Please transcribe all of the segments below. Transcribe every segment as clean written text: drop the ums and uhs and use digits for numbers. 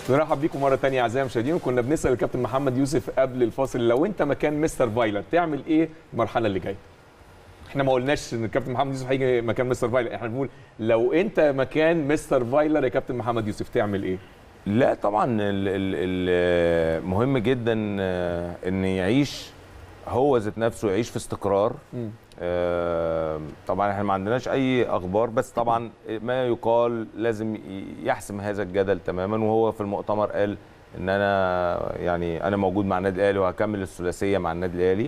نرحب بيكم مره ثانيه اعزائي المشاهدين. وكنا بنسال الكابتن محمد يوسف قبل الفاصل لو انت مكان مستر فايلر تعمل ايه المرحله اللي جايه؟ احنا ما قلناش ان الكابتن محمد يوسف هيجي مكان مستر فايلر، احنا بنقول لو انت مكان مستر فايلر يا كابتن محمد يوسف تعمل ايه؟ لا طبعا مهم جدا ان يعيش هو ذات نفسه، يعيش في استقرار. طبعا احنا ما عندناش اي اخبار، بس طبعا ما يقال لازم يحسم هذا الجدل تماما. وهو في المؤتمر قال ان انا موجود مع النادي الاهلي وهكمل الثلاثيه مع النادي الاهلي.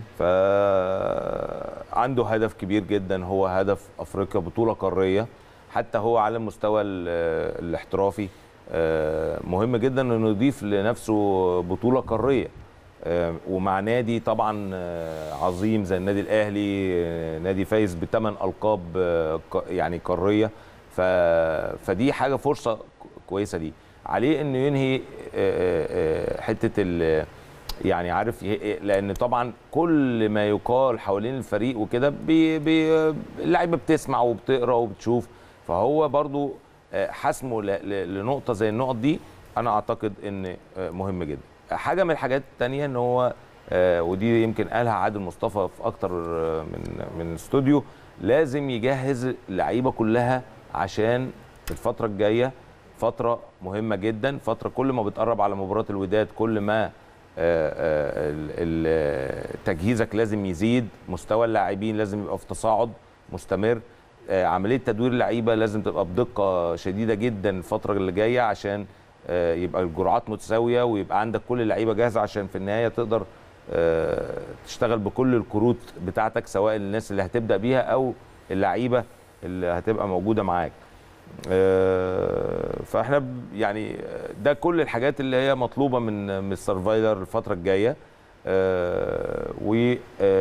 فعنده هدف كبير جدا، هو هدف افريقيا، بطوله قاريه. حتى هو على المستوى الاحترافي مهم جدا انه يضيف لنفسه بطوله قاريه، ومع نادي طبعا عظيم زي النادي الاهلي، نادي فايز ب8 القاب يعني قاريه. فدي حاجه فرصه كويسه ليه. عليه انه ينهي حته يعني عارف، لان طبعا كل ما يقال حوالين الفريق وكده اللعيبه بتسمع وبتقرا وبتشوف. فهو برضو حسمه لنقطه زي النقط دي انا اعتقد ان مهم جدا. حاجه من الحاجات الثانيه ان هو ودي يمكن قالها عادل مصطفى في اكتر من استوديو، لازم يجهز اللعيبه كلها عشان الفتره الجايه فتره مهمه جدا. فتره كل ما بتقرب على مباراه الوداد كل ما تجهيزك لازم يزيد، مستوى اللاعبين لازم يبقى في تصاعد مستمر، عمليه تدوير اللعيبه لازم تبقى بدقه شديده جدا الفتره اللي جايه عشان يبقى الجرعات متساويه ويبقى عندك كل اللعيبه جاهزه عشان في النهايه تقدر تشتغل بكل الكروت بتاعتك، سواء الناس اللي هتبدا بيها او اللعيبه اللي هتبقى موجوده معاك. فاحنا يعني ده كل الحاجات اللي هي مطلوبه من مستر فايلر الفتره الجايه. و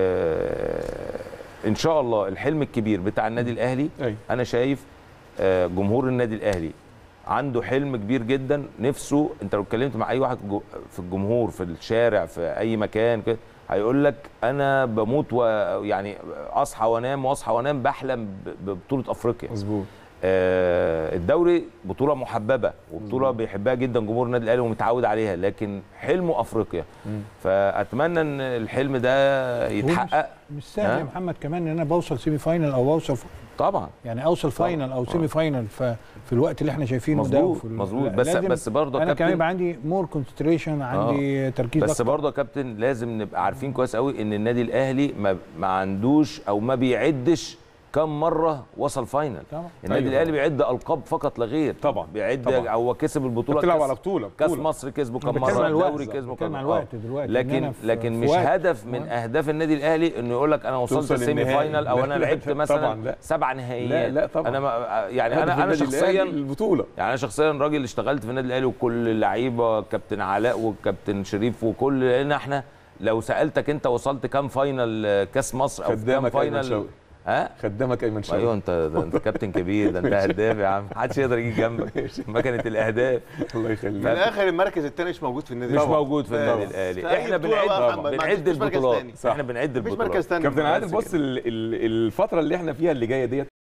ان شاء الله الحلم الكبير بتاع النادي الاهلي، انا شايف جمهور النادي الاهلي عنده حلم كبير جدا نفسه. انت لو اتكلمت مع اي واحد في الجمهور في الشارع في اي مكان كده هيقول لك انا بموت ويعني اصحى وانام بحلم ببطوله افريقيا. مظبوط. الدوري بطوله محببه وبطوله بيحبها جدا جمهور النادي الاهلي ومتعود عليها، لكن حلمه افريقيا. فاتمنى ان الحلم ده يتحقق. مش سهل يا محمد كمان ان انا بوصل سيمي فاينل او اوصل طبعا يعني اوصل فاينل او سيمي فاينل في الوقت اللي احنا شايفينه ده. مظبوط. بس برضه انا كمان يبقى عندي مور كونسنتريشن، عندي تركيز بس برضه يا كابتن لازم نبقى عارفين كويس قوي ان النادي الاهلي ما عندوش او ما بيعدش كم مره وصل فاينل. النادي الاهلي بيعد القاب فقط لا غير. طبعا بيعد. هو كسب البطوله، بتلعب على بطوله كاس مصر كسبه كم مره، الدوري كسبه كم مره. لكن مش هدف من اهداف النادي الاهلي انه يقول لك انا وصلت السيمي فاينل او انا لعبت مثلا 7 نهائيات. لا طبعا. انا شخصيا البطوله، يعني انا شخصيا راجل اشتغلت في النادي الاهلي وكل اللعيبه كابتن علاء وكابتن شريف وكل، لان احنا لو سالتك انت وصلت كام فاينل كاس مصر او كام فاينل خدامك ايمن شوقي. ايوه انت كابتن كبير، ده انت هداف يا عم، محدش يقدر يجي جنبك. مكنه الاهداف. الله يخليك. في الاخر المركز الثاني مش موجود في النادي، مش موجود في النادي الاهلي. احنا بنعد البطولات. احنا بنعد البطولات. كابتن عادل، بص الفتره اللي احنا فيها اللي جايه ديت